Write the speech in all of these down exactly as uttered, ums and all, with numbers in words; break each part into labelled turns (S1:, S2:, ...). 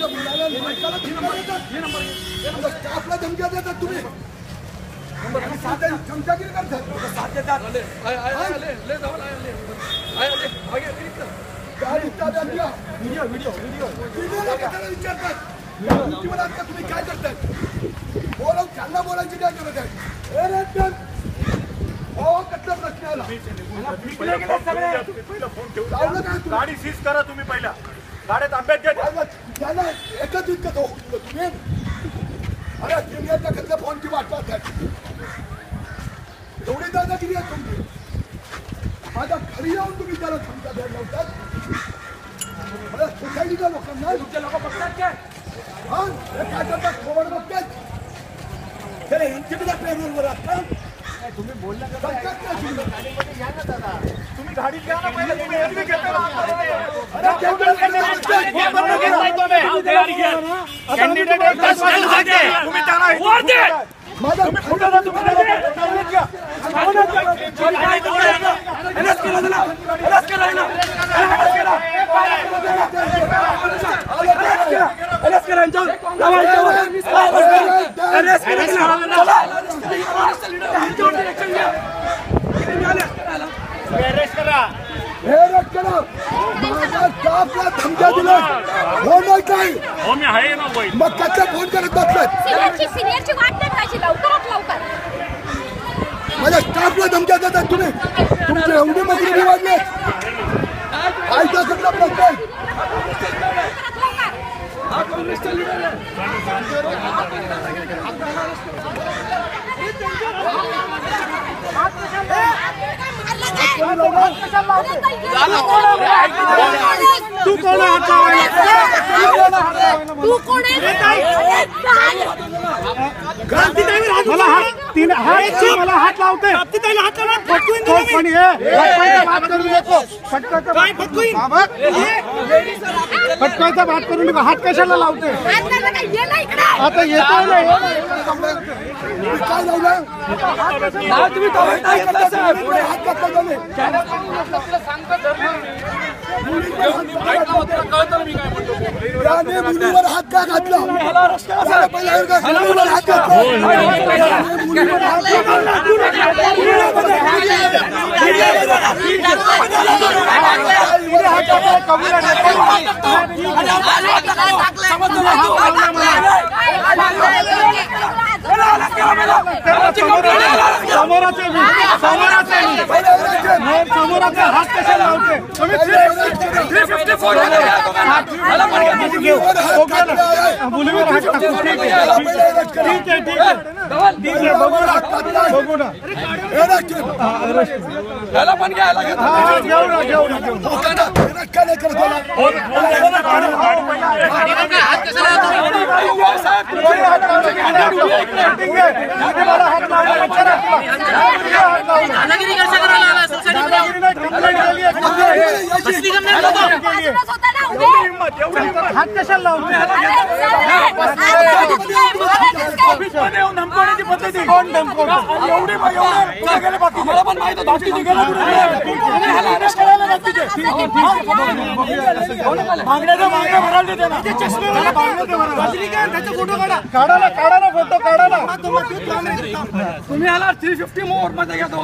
S1: स्टाफला धमक्या देतात तुम्ही चमचागिरी करतात विचारतात तुम्ही काय करताय बोला त्यांना बोलायची काय करत आहे कसला प्रश्न आला
S2: गाडी सीज करा तुम्ही पहिला गाड्यात अभ्यास घ्या
S1: त्याला एकच इतकं तुम्ही अरे सिनियरच्या कसल्या फोनची वाट पाहताय एवढी दादागिरी आहे तुमची माझ्या घरी येऊन तुम्ही त्याला धमक्या द्यायला लावतात मला सोसायटीच्या लोकांना तुमचे लोक बघतात काय हा काय करतात खोबड बघतात त्याला यांची बिना पेरोलवर असतात तुम्ही बोलला
S2: तुम्ही गाडी घ्या ना पहिले तुम्ही एरवी घेता
S3: कॅन्डिडेट
S2: तुम्ही त्याला वर दे
S1: माझा
S2: फोटो ना तुम्ही घ्या
S1: एनएस केला ना एनएस केला ना एनएस केला एनएस केला माझ्या स्टाफला धमक्या दिल्या हो नाही काय
S2: हो मी आहे ना बाई
S1: मग कच्चा फोन करत बसलात
S4: सिनियरची वाट नाही पाहिजे लवकरात लवकर
S1: माझ्या स्टाफला धमक्या देतात तुम्ही तुमचे एवढे मजुरी वाढले कायदा कसला प्रश्न आहे हा काँग्रेसचा लीडर आहे
S3: तू कोण
S4: तू कोण
S3: मला हात तीन हात मला हात लावते फटकायचा बात करून हात कशाला लावते आता येतो
S1: काय लावलं तुम्ही मुलीवर हात का घातला मुलीवर हात घातला
S3: समोराचे समोराचे हात कशाला लावते मुलीवर हात टाकतो ठीक आहे ठीक आहे ठीक आहे ठीक आहे बघू ना बघू ना
S1: याला पण घ्यायला
S3: घेऊ ना घेऊ ना घेऊ
S1: काय नाही करत
S3: हात कशाला लावते
S2: धमकवण्याची पद्धती
S3: कोण धमकवतो
S2: एवढे गेले बाकी मला पण माहिती धाकटीचे गेले मागण्याचा मागण्या भरायला देते ना चष्मेवाला त्याचा फोटो काढा
S3: काढा ना काढा ना फोटो काढा ना
S2: तुम्ही आला थ्री फिफ्टी मोर मध्ये घ्या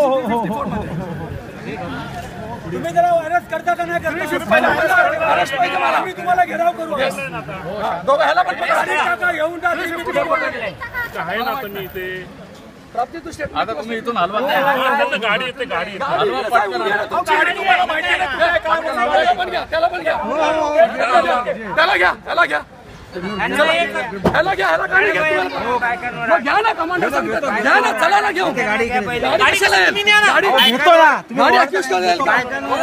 S2: तुम्ही जरा अरेस्ट करता का नाही करता अरेस्ट पाहिजे मला मी तुम्हाला घेराव करू दोघं ह्याला पण येऊन आहे ना तुम्ही इथे प्राप्ती दृष्टी आता तुम्ही इथून हलवा गाडी येते गाडी हलवा गाडी तुम्हाला माहिती आहे पण घ्या त्याला पण घ्या त्याला घ्या त्याला घ्या ह्याला घ्या ह्याला गाडी घ्या घ्या ना कमांडर सांगतात घ्या ना चला ना घेऊ गाडी घ्या पहिली गाडी कशाला गाडी घेतो ना गाडी अक्यूज करेल काय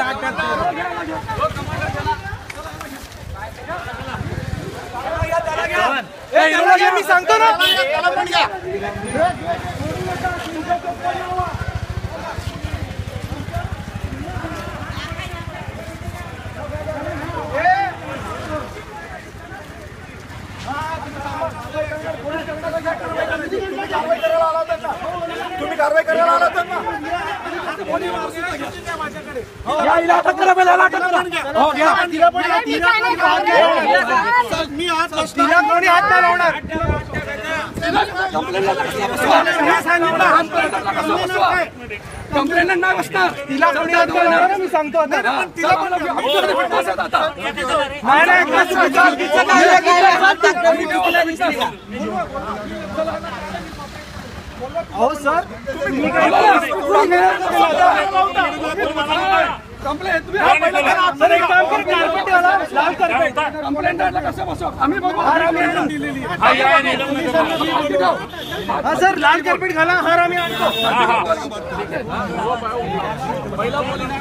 S2: त्याला घ्या मी सांगतो ना त्याला पण घ्या तुम्ही कारवाई करायला आलात ना
S3: या इला अटक करा पहिला अटक करा हो घ्या मी तिला कोणी हात नाही लावणार.
S2: कंप्लेंट नाही बसणार.
S3: तिला कोणी हात नाही लावणार मी सांगतो आता. पण तिला पण नाही नाही अहो सर तुम्ही
S2: कंप्लेंट तुम्ही
S3: सर एक काम करा कार्पेट वाला लाल कार्पेट
S2: कंप्लेंट कसं बसव आम्ही बघू
S3: हार आम्ही आणून दिलेली हा सर लाल कार्पेट घाला हार आम्ही आणतो.
S2: पहिला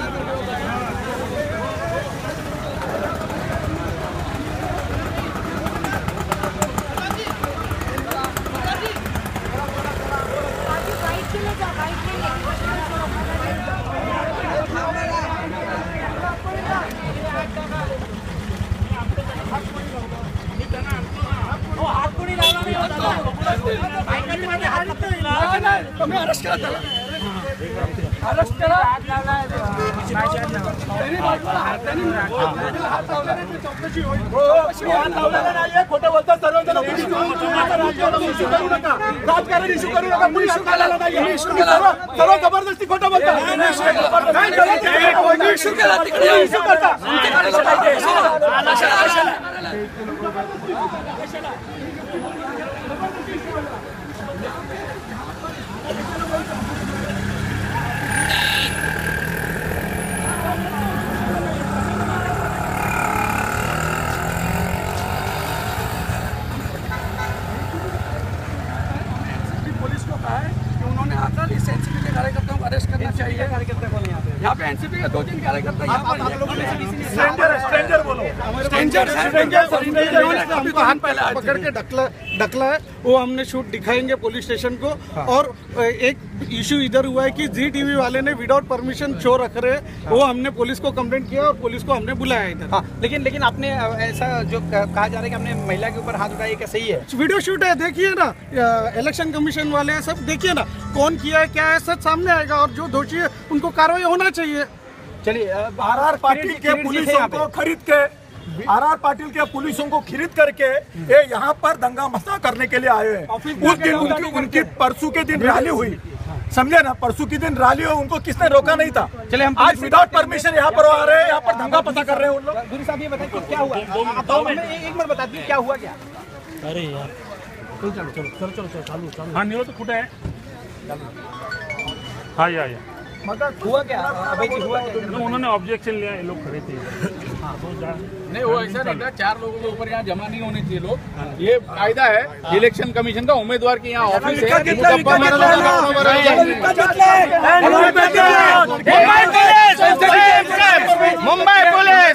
S2: तुम्ही अरेस्ट करा त्याला. अरेस्ट करा.
S3: खोटं बोलतात सर्वजण. राजकारण इश्यू करू नका. सर्व जबरदस्ती खोटं बोलतात.
S2: इश्यू केला तिकडे इश्यू करता. कार्यकर्ताओं को अरेस्ट करना चाहिए. यहाँ पे एनसीपी के दो तीन कार्यकर्ता स्ट्रेंजर बोलो स्ट्रेंजर हाथ पहले
S3: पकड़ के ढकला ढकला है वो हमने शूट दिखाएंगे पुलिस स्टेशन को. और एक इशू इधर हुआ है कि जी टीवी वाले ने विदाउट परमिशन शो रख रहे हैं. वो हमने पुलिस को कंप्लेंट किया और पुलिस को हमने बुलाया इधर.
S5: हाँ, लेकिन लेकिन आपने ऐसा जो कहा जा रहा है कि हमने महिला के ऊपर हाथ उठाया, क्या सही है?
S3: वीडियो शूट है देखिए ना. इलेक्शन कमीशन वाले हैं सब देखिए ना कौन किया है क्या है सच सामने आएगा. और जो दोषी है उनको कार्रवाई होना चाहिए.
S5: चलिए
S6: आर आर पाटिल के पुलिसों को खरीद के आर आर पाटिल के पुलिसों को खरीद करके ये यहाँ पर दंगा मसा करने के लिए आए हैं. उस दिन उनकी उनकी परसों के दिन रैली हुई, समझे ना. परसों के दिन रैली हो, उनको किसने रोका नहीं था.
S5: चलिए हम
S6: आज विदाउट परमिशन यहाँ पर आ रहे हैं, यहाँ पर दंगा पता कर रहे हैं उन लोग.
S5: गुरु साहब ये बताइए कि क्या हुआ. आप एक मिनट बता दीजिए क्या हुआ क्या.
S3: अरे यार चलो चलो चलो चलो चलो चालू चालू.
S2: हाँ निरो तो कुठे आहे. हाँ या या
S5: मतलब हुआ क्या अभय जी हुआ क्या.
S2: उन्होंने ऑब्जेक्शन लिया. ये लोग खड़े थे.
S7: नहीं वो ऐसा नहीं था. चार लोगों के ऊपर यहाँ जमा नहीं होने चाहिए लोग. ये कायदा है इलेक्शन कमीशन का. उम्मीदवार की यहाँ ऑफिस है.
S3: मुंबई पुलिस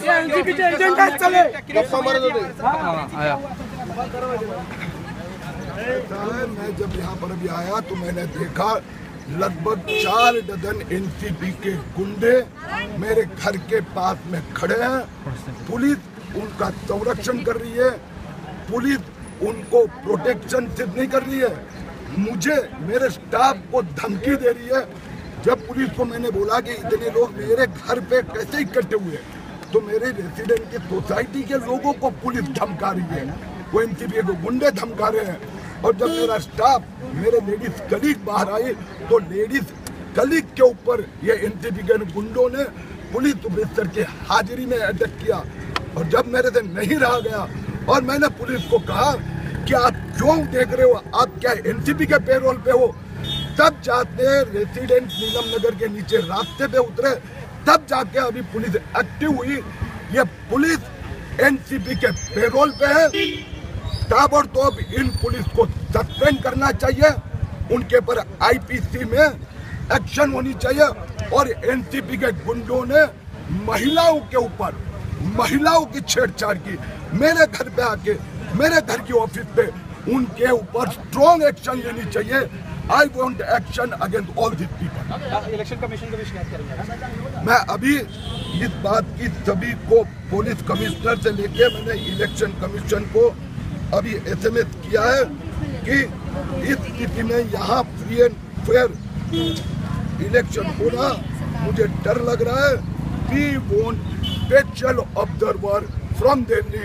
S1: मैं जब यहाँ पर अभी आया तो मैंने देखा लगभग चार डजन एनसीपी के गुंडे मेरे घर के पास में खड़े हैं. पुलिस उनका संरक्षण कर रही है. पुलिस उनको प्रोटेक्शन सिर्फ नहीं कर रही है, मुझे मेरे स्टाफ को धमकी दे रही है. जब पुलिस को मैंने बोला कि इतने लोग मेरे घर पे कैसे इकट्ठे हुए, तो मेरे रेसिडेंट की सोसाइटी के लोगों को पुलिस धमका रही है. वो एनसीपी के गुंडे धमका रहे हैं. और जब मेरा स्टाफ मेरे लेडीज कलीग बाहर आई तो लेडीज कलीग के ऊपर ये एनसीपी के गुंडों ने पुलिस ऑफिसर की हाजिरी में अटैक किया. और जब मेरे से नहीं रहा गया और मैंने पुलिस को कहा कि आप क्यों देख रहे हो, आप क्या एनसीपी के पेरोल पे हो, तब जाते रेसिडेंट नीलम नगर के नीचे रास्ते पे उतरे. तब जाके अभी पुलिस एक्टिव हुई. ये पुलिस एनसीपी के पेरोल पे है. ताबड़तोड़ इन पुलिस को सस्पेंड करना चाहिए. उनके पर आईपीसी में एक्शन होनी चाहिए. और एनसीपी के गुंडों ने महिलाओं के ऊपर महिलाओं की छेड़छाड़ की. मेरे घर पे आके मेरे घर की ऑफिस पे उनके ऊपर स्ट्रॉन्ग एक्शन लेनी चाहिए. I want action against all this people.
S5: Election commission को भी शिकायत करेंगे.
S1: मैं अभी इस बात की सभी को पुलिस कमिश्नर से लेके मैंने इलेक्शन कमीशन को अभी एसएमएस किया है कि इस स्थिति में यहाँ फ्री एंड फेयर इलेक्शन होना मुझे डर लग रहा है. We want special observer from Delhi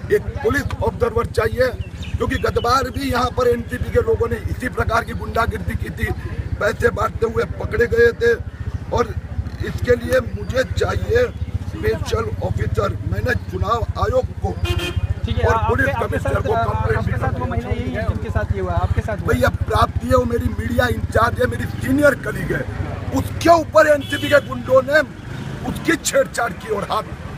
S1: एक पुलिस ऑब्जर्वर चाहिए, क्योंकि गत बार भी यहाँ पर एनसीपी के लोगों ने इसी प्रकार की गुंडागिर्दी की थी, पैसे बांटते हुए पकड़े गए थे। और इसके लिए मुझे चाहिए स्पेशल ऑफिसर। मैंने चुनाव आयोग को और पुलिस कमिश्नर को कंप्लेंट
S5: जिनके साथ ये हुआ आपके साथ
S1: भैया प्राप्त है, वो मेरी मीडिया इंचार्ज है, मेरी सीनियर कलीग है, उसके ऊपर एनसीपी के गुंडों ने उसकी छेड़छाड़ की और हाथ